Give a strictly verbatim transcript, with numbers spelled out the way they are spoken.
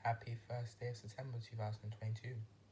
Happy first day of September two thousand twenty-two.